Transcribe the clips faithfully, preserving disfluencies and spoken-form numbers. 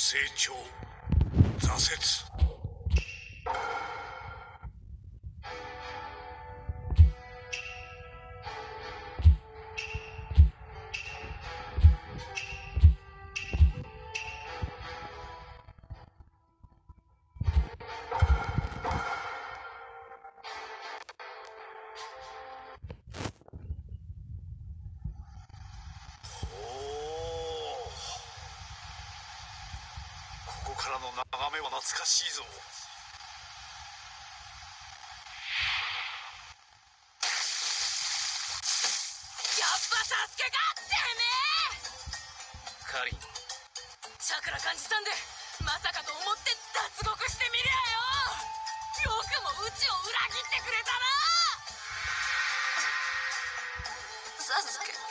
成長、挫折。ここからの眺めは懐かしいぞ。 やっぱサスケかってめえ。 カリン、 チャクラ感じたんでまさかと思って脱獄してみりゃよ。よくもうちを裏切ってくれたなサスケ。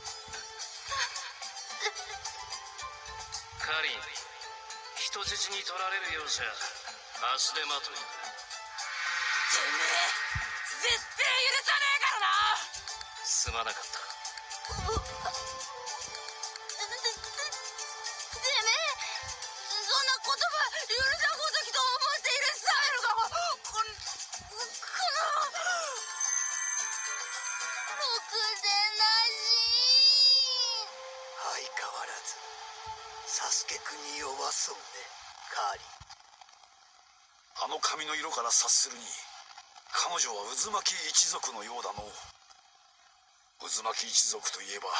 カリン、人質に取られるようじゃ足手まといだ。 てめえ絶対許さねえからな。 すまなかった。 うってめえそんな言葉許さごときと思っているサメルがこんこのろくでなし。 相変わらずサスケくんに弱そうね、カーリー。 あの髪の色から察するに彼女は渦巻き一族のようだの。渦巻き一族といえば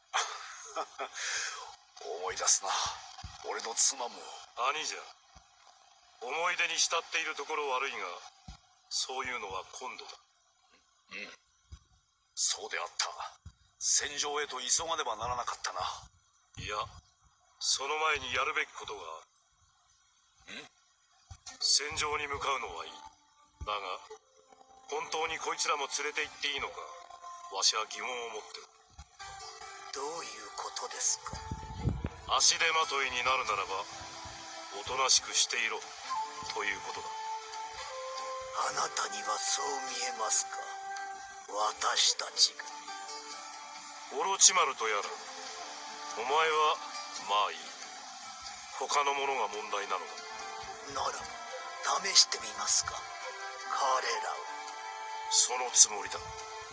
思い出すな、俺の妻も。 兄者、思い出に浸っているところ悪いがそういうのは今度だ。 うん、そうであった。戦場へと急がねばならなかったな。 いや、その前にやるべきことがある。ん？戦場に向かうのはいい。だが本当にこいつらも連れて行っていいのか、わしは疑問を持ってる。 どういうことですか？ 足手まといになるならばおとなしくしていろということだ。 あなたにはそう見えますか？私たちが。 オロチマルとやら、お前はまあいい。他のものが問題なのだ。 なら試してみますか、彼らを。 そのつもりだ。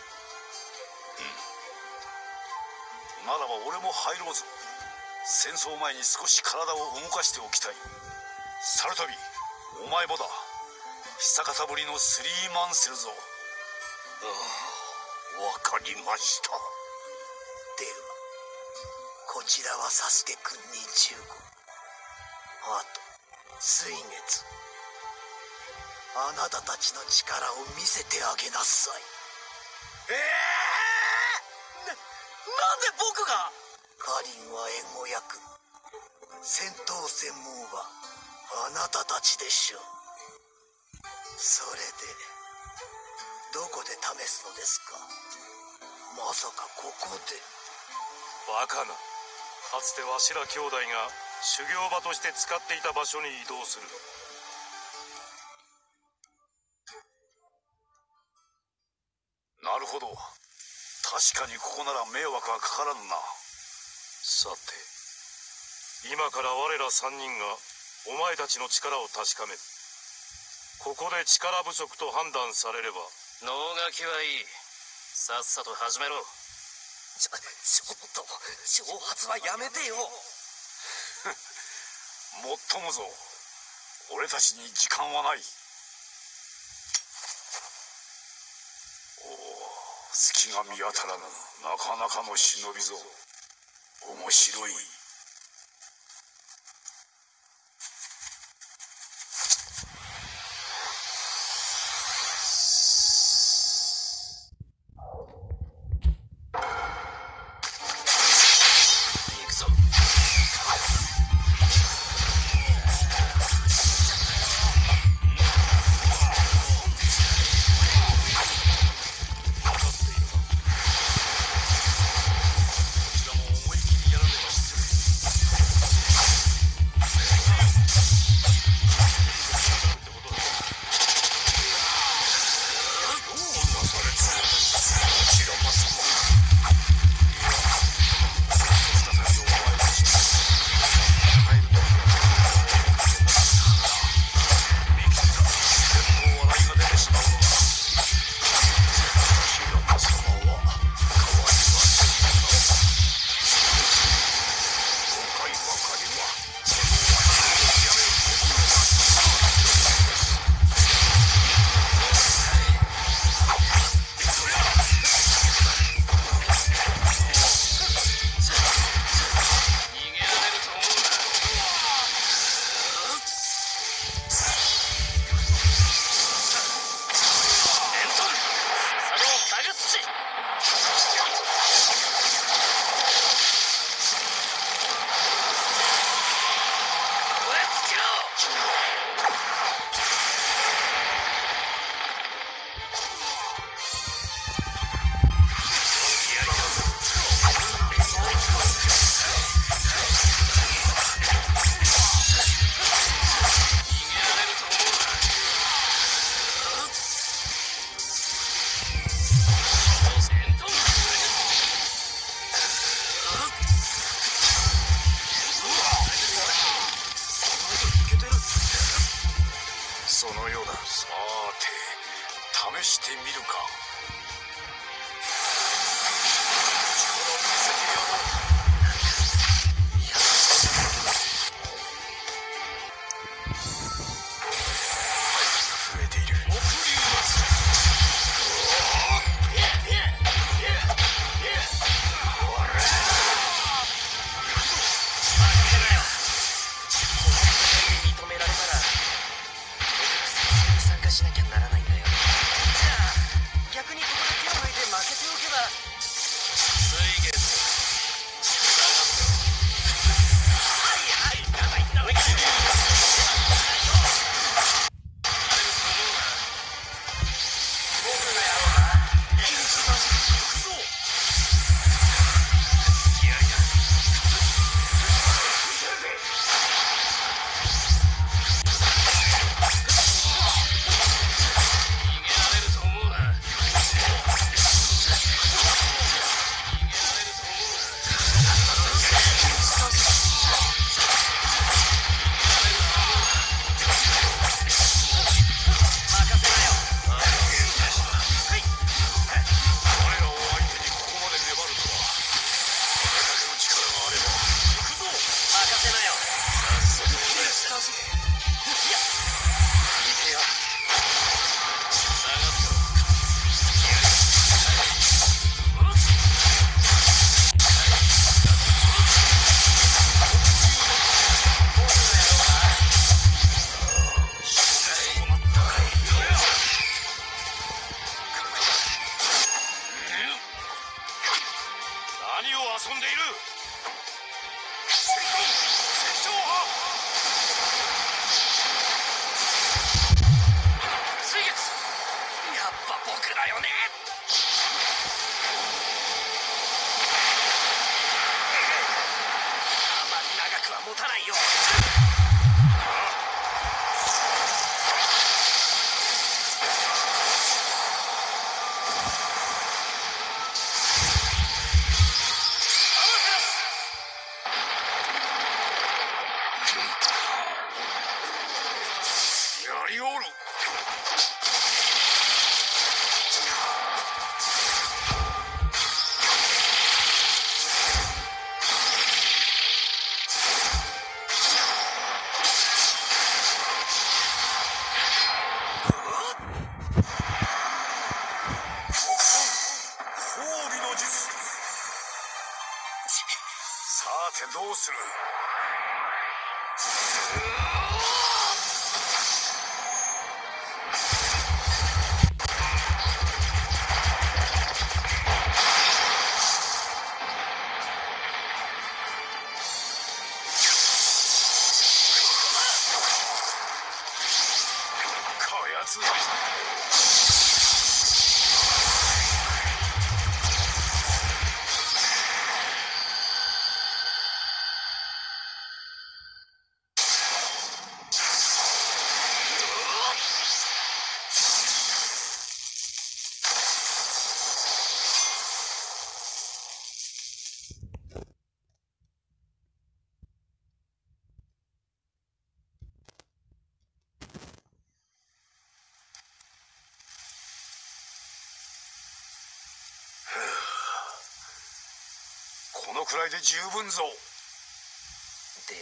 ならば俺も入ろうぞ。戦争前に少し体を動かしておきたい。サルトビ、お前もだ。久方ぶりのスリーマンセルぞ。 ああ、わかりました。ではこちらはサスケくんにじゅうご、あと水月。あなたたちの力を見せてあげなさい。 ええー、な、なんで僕が。 カリンは援護役、戦闘専門はあなたたちでしょう。それでどこで試すのですか？まさかここで。 バカな。かつてわしら兄弟が修行場として使っていた場所に移動する。 なるほど。確かにここなら迷惑はかからんな。 さて、今から我ら三人がお前たちの力を確かめる。ここで力不足と判断されれば。 能書きはいい。さっさと始めろ。 ちょ、ちょっと挑発はやめてよ。 もっともぞ、俺たちに時間はない。おお、隙が見当たらぬ。なかなかの忍びぞ。面白い。 行くぞ。 こちらも思い切りやらねば失礼。 試してみるか。力を見せてやろう。増えている。木竜しなきゃならないんだよ。じゃあ逆にここで手を抜いて負けておけば。 水月はいはい、やばいんだ。 僕がやろうか。行くぞ。気合いだ。 何を遊んでいる。戦場派。 水月、やっぱ僕だよね。 あまり長くは持たないよ。 やりおる。交尾の術。さてどうする。こやつ。このくらいで十分ぞ。 で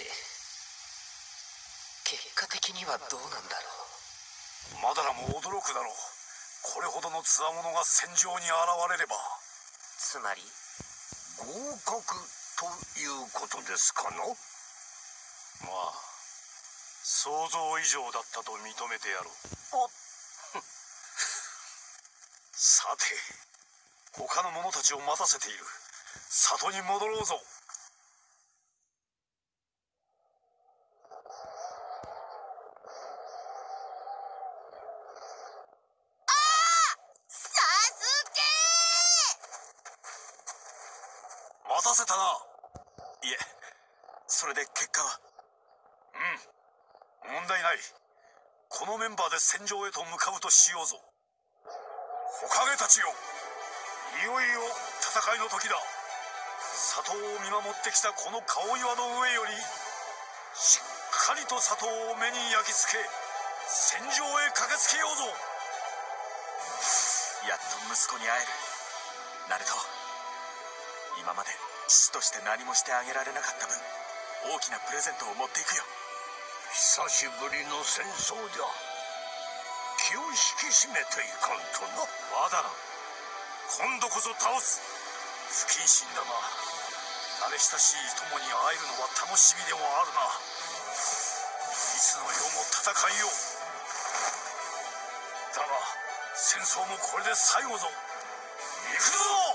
結果的にはどうなんだろう。 マダラも驚くだろう。これほどの強者が戦場に現れれば。 つまり合格ということですかの。 まあ想像以上だったと認めてやろう。 おさて他の者たちを待たせている。里に戻ろうぞ。待たせたな。いえ、それで結果は。うん、問題ない。このメンバーで戦場へと向かうとしようぞ。火影たちよ、いよいよ戦いの時だ。里を見守ってきたこの顔岩の上よりしっかりと里を目に焼き付け戦場へ駆けつけようぞ。 やっと息子に会える。ナルト、今まで父として何もしてあげられなかった分、大きなプレゼントを持っていくよ。 久しぶりの戦争じゃ。気を引き締めていかんとな。 まだな。今度こそ倒す。 不謹慎だな。慣れ親しい友に会えるのは楽しみでもあるな。いつの世も戦いよ。だが戦争もこれで最後ぞ。行くぞ。